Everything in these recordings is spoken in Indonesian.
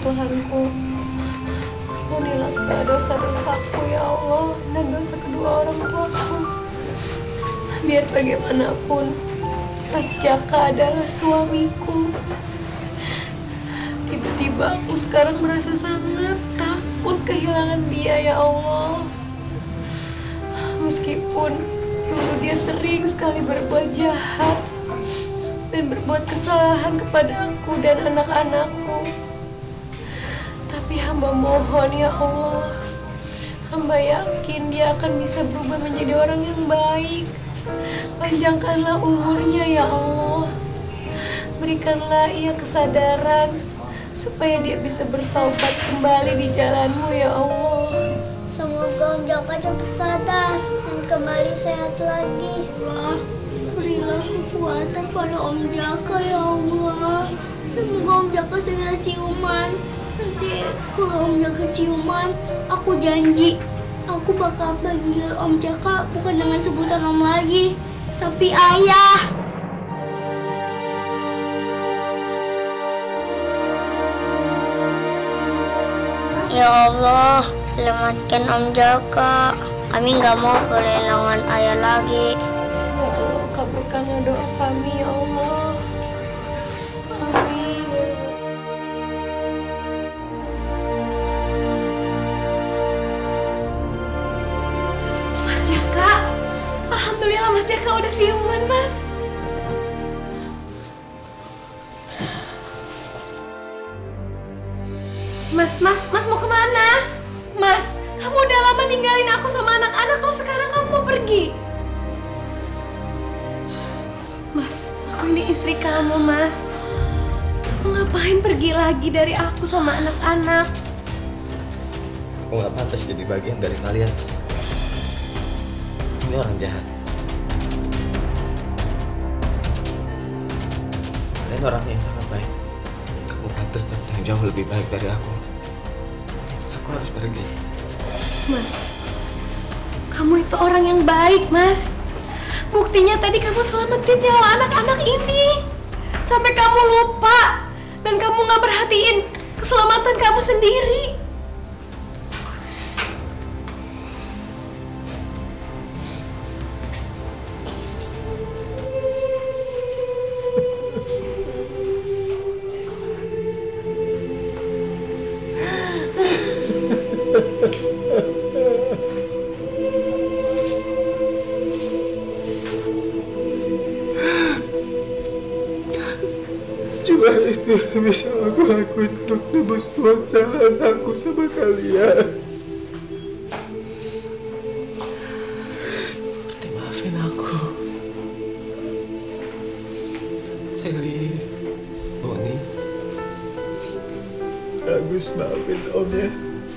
Tuhanku. Ampunilah segala dosa-dosaku ya Allah, dan dosa kedua orang tuaku. Biar bagaimanapun, Mas Jaka adalah suamiku. Tiba-tiba aku sekarang merasa sangat takut kehilangan dia ya Allah. Meskipun dulu dia sering sekali berbuat jahat dan berbuat kesalahan kepada aku dan anak-anakku, tapi hamba mohon ya Allah, hamba yakin dia akan bisa berubah menjadi orang yang baik. Panjangkanlah umurnya ya Allah. Berikanlah ia kesadaran supaya dia bisa bertaubat kembali di jalan-Mu ya Allah. Semoga Om Jaka cepat sadar dan kembali sehat lagi. Allah, berilah kekuatan pada Om Jaka ya Allah. Semoga Om Jaka segera siuman. Nanti kalau Om Jaka ciuman, aku janji aku bakal panggil Om Jaka bukan dengan sebutan Om lagi, tapi Ayah. Ya Allah, selamatkan Om Jaka. Kami nggak mau kehilangan Ayah lagi. Ya Allah, kabulkanlah doa kami ya Allah. Amin. Mas Jaka, alhamdulillah Mas Jaka udah siuman, Mas. Mas mau kemana? Mas, kamu udah lama ninggalin aku sama anak-anak, tuh sekarang kamu mau pergi. Mas, aku ini istri kamu, Mas. Kamu ngapain pergi lagi dari aku sama anak-anak? Aku nggak pantas jadi bagian dari kalian. Ini orang jahat. Kalian orang yang sangat baik. Kamu pantas dapat yang jauh lebih baik dari aku. Aku harus pergi. Mas, kamu itu orang yang baik, Mas. Buktinya tadi kamu selamatin nyawa anak-anak ini. Sampai kamu lupa dan kamu nggak perhatiin keselamatan kamu sendiri. Cuma itu yang bisa aku lakuin untuk nebus semua kesalahan aku sama kalian. Kita maafin aku. Sally, Boni, Agus, maafin Om ya.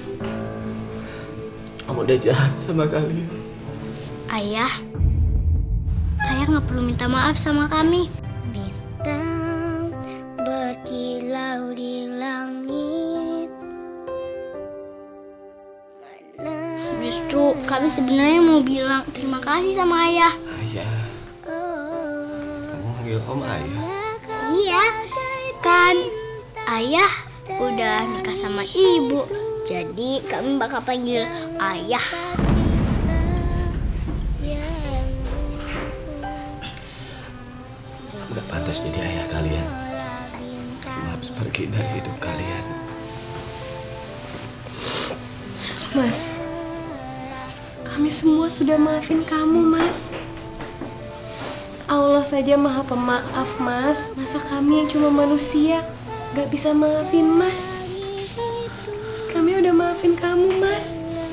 Om udah jahat sama kalian. Ayah nggak perlu minta maaf sama kami. Bintang berkilau di langit. Justru kami sebenarnya mau bilang terima kasih sama Ayah. Ayah, kamu manggil Om Ayah? Iya, kan Ayah udah nikah sama Ibu, jadi kami bakal panggil Ayah. Gak pantas jadi ayah kalian. Kamu harus pergi dari hidup kalian. Mas, kami semua sudah maafin kamu, Mas. Allah saja maha pemaaf, Mas. Masa kami yang cuma manusia gak bisa maafin, Mas? Kami udah maafin kamu, Mas.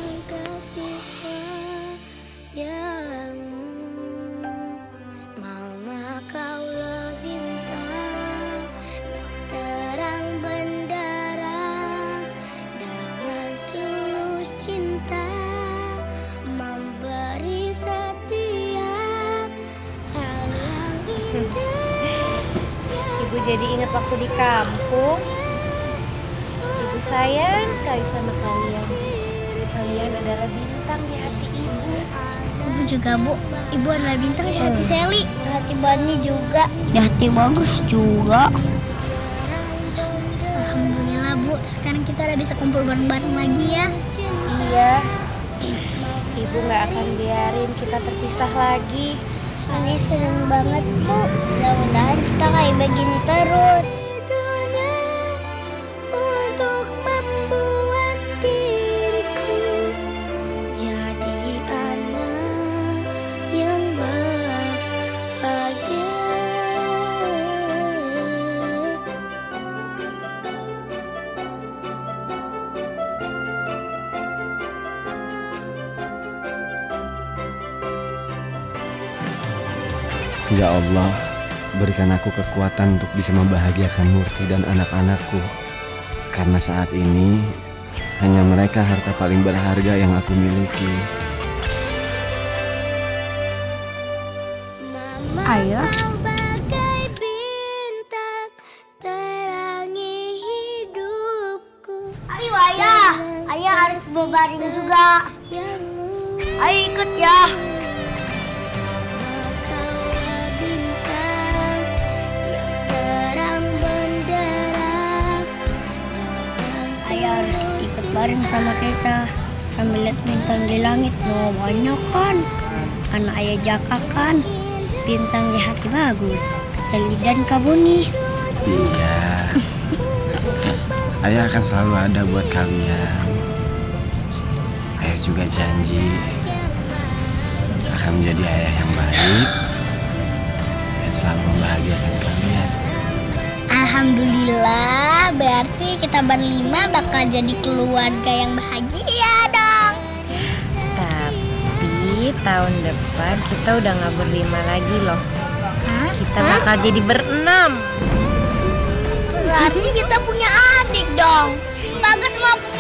Ibu jadi ingat waktu di kampung. Ibu sayang sekali sama kalian. Kalian adalah bintang di hati ibu. Ibu juga, Bu. Ibu adalah bintang di hati Sally. Di hati Bani juga. Di hati Bagus juga. Alhamdulillah, Bu. sekarang kita udah bisa kumpul bareng-bareng lagi ya. Iya. Ibu nggak akan biarin kita terpisah lagi. Ini seneng banget Bu. Mudah-mudahan kita kayak begini terus. Untuk membuat diriku jadi anak yang bahagia. Ya Allah, berikan aku kekuatan untuk bisa membahagiakan Murti dan anak-anakku. Karena saat ini, hanya mereka harta paling berharga yang aku miliki. Ayo. Kau bagai bintang terangi hidupku. Ayo ayah, ayah harus berbaring juga. Ayo ikut ya. Ayah harus ikut bareng sama kita sambil lihat bintang di langit. No, banyak kan. Anak ayah Jaka kan. Bintang di hati bagus. Keseli dan Kabuni. Iya. Ayah akan selalu ada buat kalian. Ayah juga janji akan menjadi ayah yang baik dan selalu membahagiakan kalian. Alhamdulillah, berarti kita berlima bakal jadi keluarga yang bahagia dong. Tapi tahun depan kita udah nggak berlima lagi loh. Kita bakal jadi berenam. Berarti kita punya adik dong. Bagus mau